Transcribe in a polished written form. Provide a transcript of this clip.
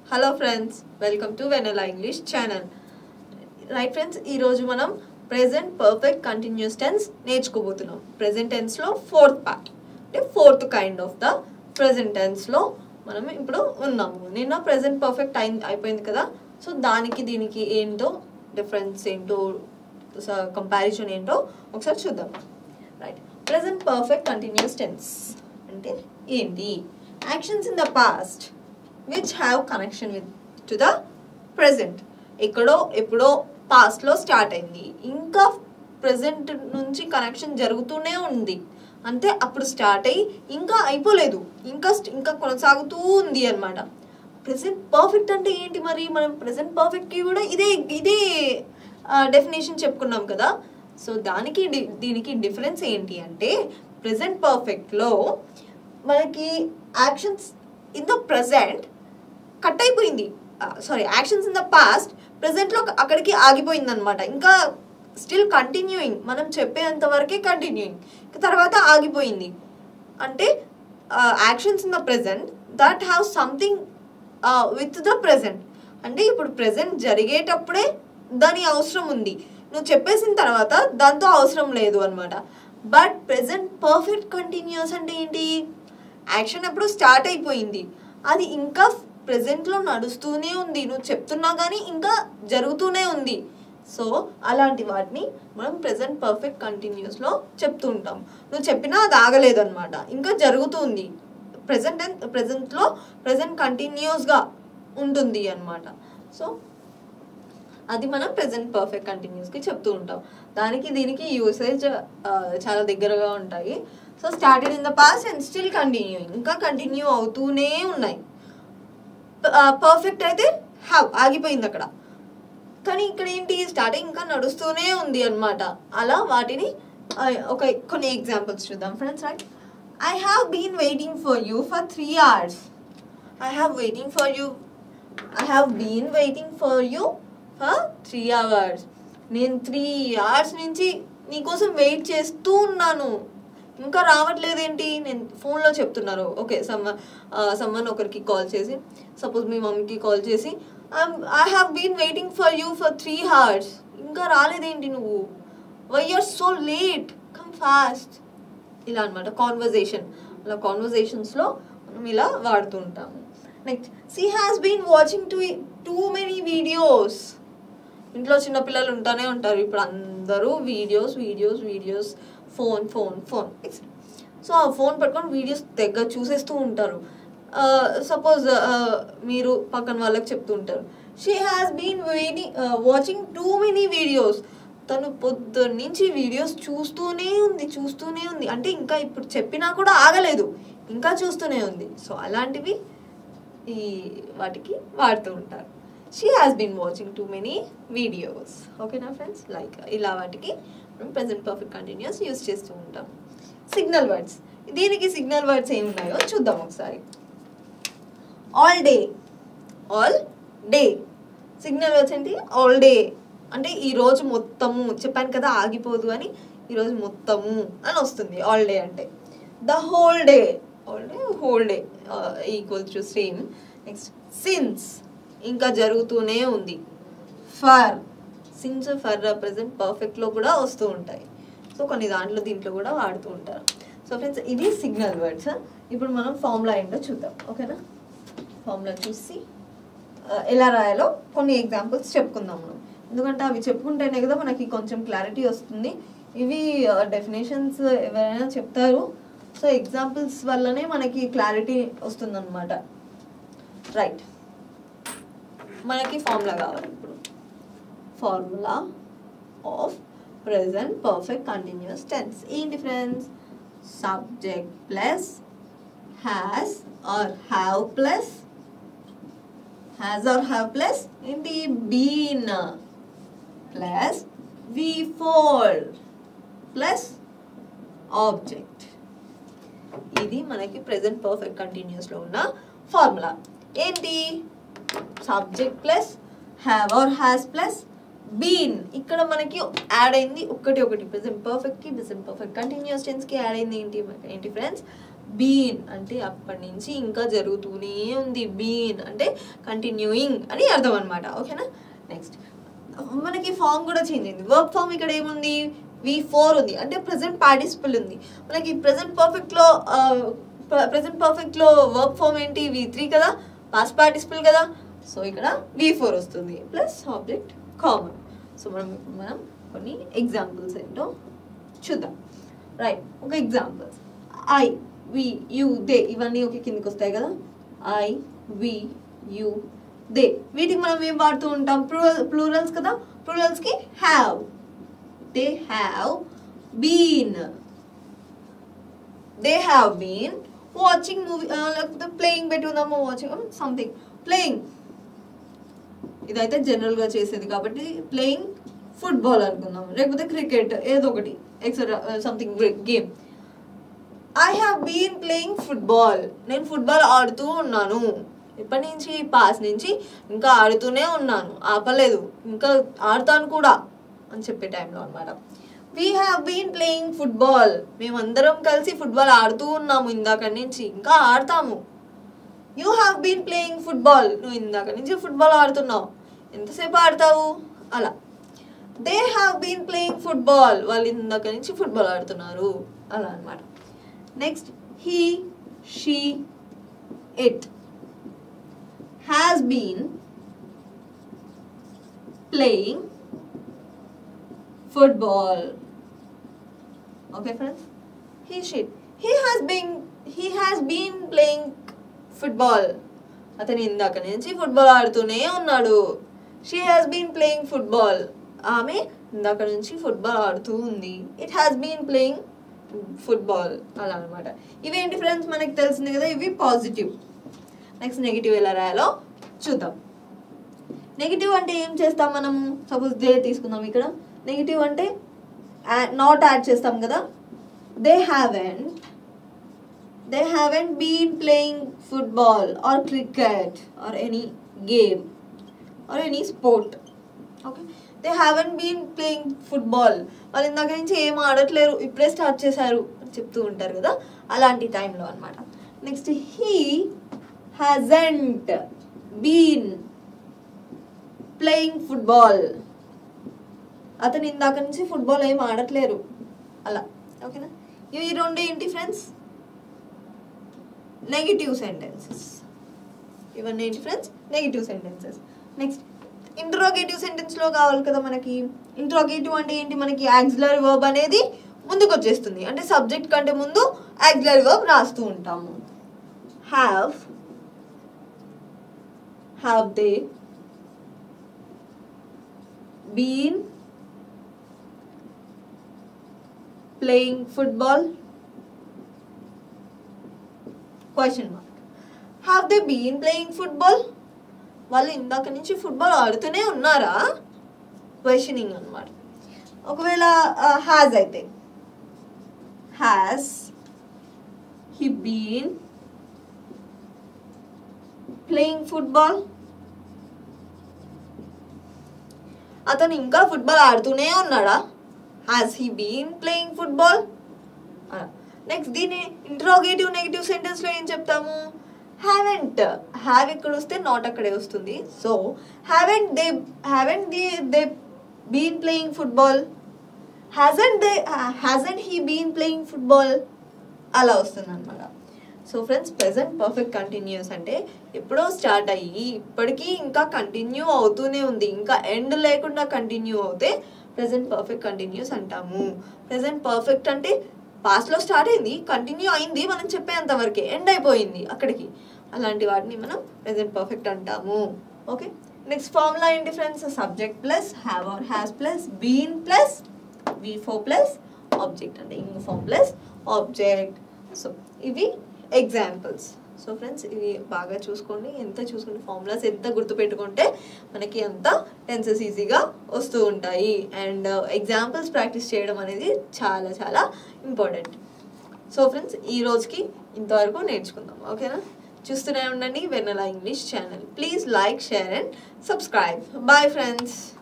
Hello friends, welcome to Vanilla English channel. Right friends, ee roju manam present perfect continuous tense నేర్చుకోబోతున్నాం. Present tense లో fourth part. అంటే fourth kind of the present tense లో మనం ఇప్పుడు ఉన్నాము. నిన్న present perfect అయిపోయింది కదా. So దానికి దీనికి ఏంటో డిఫరెన్స్ ఏంటో కంపారిజన్ ఏంటో ఒకసారి చూద్దాం. Right, present perfect continuous tense అంటే ఏంటి? Actions in the past which have connection with to the present. ఎక్కడో ఎప్పుడో పాస్ట్ లో స్టార్ట్ అయింది, ఇంకా ప్రెసెంట్ నుంచి కనెక్షన్ జరుగుతూనే ఉంది. అంటే అప్పుడు స్టార్ట్ అయ్యి ఇంకా అయిపోలేదు, ఇంకా కొనసాగుతూ ఉంది అనమాట. ప్రెసెంట్ పర్ఫెక్ట్ అంటే ఏంటి మరి? మనం ప్రెసెంట్ పర్ఫెక్ట్కి కూడా ఇదే డెఫినేషన్ చెప్పుకున్నాం కదా. సో దానికి దీనికి డిఫరెన్స్ ఏంటి అంటే, ప్రెసెంట్ పర్ఫెక్ట్లో మనకి actions in the present cut అయిపోయింది, sorry actions in the past ప్రెసెంట్లో అక్కడికి ఆగిపోయింది అనమాట. ఇంకా స్టిల్ కంటిన్యూయింగ్, మనం చెప్పేంత వరకే కంటిన్యూయింగ్, తర్వాత ఆగిపోయింది. అంటే actions in the present that have something with the present. అంటే ఇప్పుడు ప్రెసెంట్ జరిగేటప్పుడే దాని అవసరం ఉంది, నువ్వు చెప్పేసిన తర్వాత దాంతో అవసరం లేదు అనమాట. బట్ ప్రెసెంట్ పర్ఫెక్ట్ కంటిన్యూస్ అంటే ఏంటి? యాక్షన్ ఎప్పుడు స్టార్ట్ అయిపోయింది, అది ఇంకా ప్రెసెంట్లో నడుస్తూనే ఉంది, నువ్వు చెప్తున్నా కానీ ఇంకా జరుగుతూనే ఉంది. సో అలాంటి వాటిని మనం ప్రెసెంట్ పర్ఫెక్ట్ కంటిన్యూస్లో చెప్తూ ఉంటాం. నువ్వు చెప్పినా అది ఆగలేదు అనమాట, ఇంకా జరుగుతుంది. ప్రెసెంట్లో ప్రెసెంట్ కంటిన్యూస్గా ఉంటుంది అనమాట. సో అది మనం ప్రెసెంట్ పర్ఫెక్ట్ కంటిన్యూస్కి చెప్తూ ఉంటాం. దానికి దీనికి యూసేజ్ చాలా దగ్గరగా ఉంటాయి. So started in the past and still continuing, ఇంకా కంటిన్యూ అవుతూనే ఉన్నాయి. పర్ఫెక్ట్ అయితే హ్యావ్ ఆగిపోయింది అక్కడ, కానీ ఇక్కడ ఏంటి? స్టార్టింగ్ ఇంకా నడుస్తూనే ఉంది అనమాట. అలా వాటిని కొన్ని ఎగ్జాంపుల్స్ చూద్దాం friends. Right, I have been waiting for you for 3 hours. I have been waiting for you for 3 hours. నేను 3 hours నుంచి నీకోసం వెయిట్ చేస్తూ ఉన్నాను, ఇంకా రావట్లేదేంటి? నేను ఫోన్లో చెప్తున్నారు. ఓకే, సమ్మన్ ఒకరికి కాల్ చేసి, సపోజ్ మీ మమ్మీకి కాల్ చేసి, I have been waiting for you for 3 hours. ఇంకా రాలేదేంటి నువ్వు? Why you're so late, come fast. ఇలా అనమాట కాన్వర్జేషన్. అలా కాన్వర్జేషన్స్లో మనం ఇలా వాడుతూ ఉంటాము. Next, she has been watching too many videos. ఇంట్లో చిన్నపిల్లలు ఉంటానే ఉంటారు, ఇప్పుడు అందరూ వీడియోస్, ఫోన్. సో ఆ ఫోన్ పట్టుకొని వీడియోస్ తెగ చూసేస్తూ ఉంటారు. సపోజ్ మీరు పక్కన వాళ్ళకి చెప్తూ ఉంటారు, she has been watching too many videos. తను పొద్దున్న నుంచి వీడియోస్ చూస్తూనే ఉంది, అంటే ఇంకా ఇప్పుడు చెప్పినా కూడా ఆగలేదు, ఇంకా చూస్తూనే ఉంది. సో అలాంటివి వాటికి వాడుతూ ఉంటారు. She has been watching too many videos. ఓకేనా ఫ్రెండ్స్? లైక్ ఇలా వాటికి ప్రెసెంట్ పర్ఫెక్ట్ కంటిన్యూస్ యూజ్ చేస్తూ ఉంటాం. సిగ్నల్ వర్డ్స్, దీనికి సిగ్నల్ వర్డ్స్ ఏమి ఉన్నాయో చూద్దాం ఒకసారి. All day. సిగ్నల్ వర్డ్స్ ఏంటి? ఆల్ డే అంటే ఈరోజు మొత్తము, చెప్పాను కదా ఆగిపోదు అని, ఈరోజు మొత్తము అని వస్తుంది ఆల్ డే అంటే. The whole day equals to same. Next, since, ఇంకా జరుగుతూనే ఉంది. సిన్స్ ఫర్ ప్రెసెంట్ పర్ఫెక్ట్లో కూడా వస్తూ ఉంటాయి. సో కొన్ని దీంట్లో కూడా వాడుతూ ఉంటారు. సో ఫ్రెండ్స్, ఇది సిగ్నల్ వర్డ్స్. ఇప్పుడు మనం ఫార్ములా ఏంటో చూద్దాం. ఓకేనా? ఫార్ములా చూసి ఎలా రాయాలో కొన్ని ఎగ్జాంపుల్స్ చెప్పుకుందాం మనం, ఎందుకంటే అవి చెప్పుకుంటేనే కదా మనకి కొంచెం క్లారిటీ వస్తుంది. ఇవి డెఫినేషన్స్ ఎవరైనా చెప్తారు, సో ఎగ్జాంపుల్స్ వల్లనే మనకి క్లారిటీ వస్తుంది అనమాట. రైట్, మనకి ఫార్ములా కావాలి ఇప్పుడు. Formula of present perfect continuous tense. ఏంటి friends? Subject plus has or have plus ఏంటి? Been plus V4 plus object. ఇది మనకి ప్రెసెంట్ పర్ఫెక్ట్ కంటిన్యూస్లో ఉన్న ఫార్ములా. ఏంటి? Subject plus have or has plus been ఇక్కడ మనకి యాడ్ అయింది ఒకటి ప్రెజెంట్ పర్ఫెక్ట్ కి ప్రెజెంట్ పర్ఫెక్ట్ కంటిన్యూస్ టెన్స్ కి యాడ్ అయింది ఏంటి ఫ్రెండ్స్ బీన్ అంటే అప్పటి నుంచి ఇంకా జరుగుతూనే ఉంది బీన్ అంటే కంటిన్యూయింగ్ అని అర్థం అనమాట ఓకేనా నెక్స్ట్ మనకి ఫామ్ కూడా చేంజ్ అయింది వర్బ్ ఫామ్ ఇక్కడ ఏముంది V4 ఉంది అంటే ప్రెజెంట్ పార్టిసిపల్ ఉంది మనకి ప్రెజెంట్ పర్ఫెక్ట్ లో వర్బ్ ఫామ్ ఏంటి V3 కదా పాస్ట్ పార్టిసిపల్ కదా సో ఇక్కడ V4 వస్తుంది ప్లస్ ఆబ్జెక్ట్ కామన్ సో మనం కొన్ని ఎగ్జాంపుల్స్ ఏంటో చూద్దాం రైట్ ఒక examples I we you they ఇవన్నీ ఒక కిందకి వస్తాయి కదా ఐ వి యు దే వీటికి మనం ఏం వాడుతూ ఉంటాం ప్లూరల్స్ కదా ప్లూరల్స్ కి have they have been watching movie లేకపోతే ప్లేయింగ్ పెట్టుకుందాము వాచింగ్ సంథింగ్ ప్లేయింగ్ ఇదైతే జనరల్ గా చేసేది కాబట్టి ప్లేయింగ్ ఫుట్బాల్ అనుకుందాం లేకపోతే క్రికెట్ ఏదో ఒకటి etcetera something game I have been playing football నేను ఫుట్బాల్ ఆడుతూ ఉన్నాను ఎప్పటి నుంచి పాస్ నుంచి ఇంకా ఆడుతూనే ఉన్నాను ఆపలేదు ఇంకా ఆడతాను కూడా అని చెప్పే టైంలో అనమాట we have been playing football మేమందరం కలిసి ఫుట్బాల్ ఆడుతూ ఉన్నాము ఇందాక నుంచి ఇంకా ఆడతాము you have been playing football నువ్వు ఇందాక నుంచి ఫుట్బాల్ ఆడుతున్నావు ఎంతసేపు ఆడతావు అలా they have been playing football వాళ్ళు ఇందాక నుంచి ఫుట్బాల్ ఆడుతున్నారు అలా అనమాట next he she it has been playing football okay friends he has been playing football అతను ఇందాక నుంచి ఫుట్బాల్ ఆడుతూనే ఉన్నాడు she has been playing football ఆమె ఇందాక నుంచి ఫుట్బాల్ ఆడుతూ ఉంది it has been playing football అలా అన్నమాట ఇవేంటి ఫ్రెండ్స్ మనకి తెలిసింది కదా ఇవి పాజిటివ్ నెక్స్ట్ నెగిటివ్ ఎలా రాయాలో చూద్దాం నెగిటివ్ అంటే ఏం చేస్తాం మనము సపోజ్ దే తీసుకుందాం ఇక్కడ నెగిటివ్ అంటే నాట్ యాడ్ చేస్తాం కదా they haven't been playing football or cricket or any game or any sport okay they haven't been playing football వాళ్ళు ఇందాక నుంచి ఏం ఆడట్లేరు ఇప్పుడే స్టార్ట్ చేశారు అని చెప్తూ ఉంటారు కదా అలాంటి టైంలో అన్నమాట next he hasn't been playing football అతను ఇందాక నుంచి ఫుట్బాల్ ఏం ఆడట్లేరు అలా ఓకేనా ఇవి రెండు ఏంటి ఫ్రెండ్స్ నెగిటివ్ సెంటెన్సెస్ ఇవన్నీ ఏంటి friends negative sentences next interrogative sentence లో కావాలి కదా మనకి ఇంటరోగేటివ్ అంటే ఏంటి మనకి ఆక్సిలరీ వర్బ్ అనేది ముందుకు వచ్చేస్తుంది అంటే సబ్జెక్ట్ కంటే ముందు ఆక్సిలరీ వర్బ్ రాస్తూ ఉంటాము have they been playing football question mark have they been playing football వాళ్ళు ఇందాక నుంచి ఫుట్బాల్ ఆడుతూనే ఉన్నారా క్వశ్చనింగ్ అన్నమాట ఒకవేళ హ్యాస్ అయితే has he been playing football అతను ఇంకా ఫుట్బాల్ ఆడుతూనే ఉన్నాడా has he been playing football next దీని ఇంటరోగేటివ్ నెగిటివ్ సెంటెన్స్ లో ఏం చెప్తాము haven't have ఇక్కడ వస్తే నాట్ అక్కడే వస్తుంది so haven't they been playing football hasn't he been playing football అలా వస్తుంది అన్నమాట so friends present perfect continuous అంటే ఎప్పుడో స్టార్ట్ అయ్యి ఇప్పటికీ ఇంకా కంటిన్యూ అవుతూనే ఉంది ఇంకా ఎండ్ లేకుండా కంటిన్యూ అవుతే ప్రెజెంట్ పర్ఫెక్ట్ కంటిన్యూస్ అంటాము ప్రెజెంట్ పర్ఫెక్ట్ అంటే పాస్ట్లో స్టార్ట్ అయింది కంటిన్యూ అయింది మనం చెప్పేంత వరకే ఎండ్ అయిపోయింది అక్కడికి అలాంటి వాటిని మనం ప్రెజెంట్ పర్ఫెక్ట్ అంటాము ఓకే నెక్స్ట్ ఫార్ములా ఏంటి friends subject plus have or has plus been plus V4 plus object అంటే ing form plus object so ఇవి ఎగ్జాంపుల్స్ సో ఫ్రెండ్స్ ఇవి బాగా చూసుకోండి ఫార్ములాస్ ఎంత గుర్తుపెట్టుకుంటే మనకి అంత టెన్సెస్ ఈజీగా వస్తూ ఉంటాయి అండ్ ఎగ్జాంపుల్స్ ప్రాక్టీస్ చేయడం అనేది చాలా చాలా ఇంపార్టెంట్ సో ఫ్రెండ్స్ ఈ రోజుకి ఇంతవరకు నేర్చుకుందాం ఓకేనా చూస్తూనే ఉండండి Vennela English channel please like share and subscribe bye friends